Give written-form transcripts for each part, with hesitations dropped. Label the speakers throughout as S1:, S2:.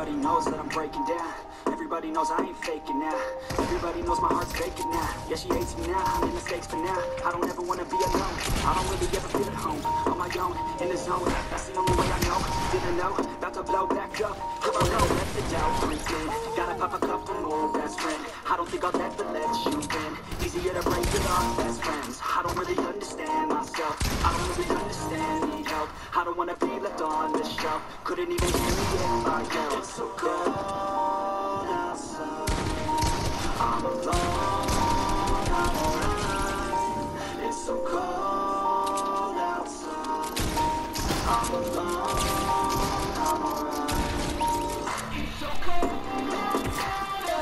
S1: Everybody knows that I'm breaking down. Everybody knows I ain't faking now. Everybody knows my heart's faking now. Yeah, she hates me now, I made mistakes for now. I don't ever wanna be alone. I don't really ever feel at home. On my own, in the zone. That's the only way I know. Didn't know, about to blow back up. Here I go, let the doubt creep in. Gotta pop a couple more, best friend. I don't think I'll ever let you in. Easier to break it off, best friends. I don't really understand myself. I don't really understand, need help. I don't wanna be left on the shelf. Couldn't even hear me if I yelled. It's so cold outside. I'm alone, I'm alright. It's so cold outside. I'm alone, I'm alright. It's so cold outside.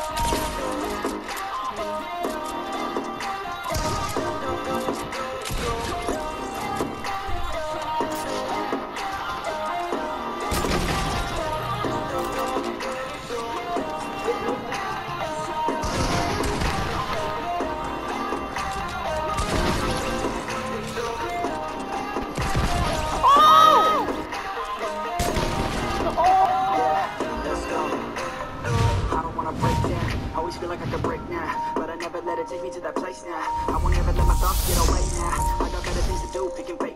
S1: Always feel like I could break now, but I never let it take me to that place now. I won't ever let my thoughts get away now. I got better things to do, picking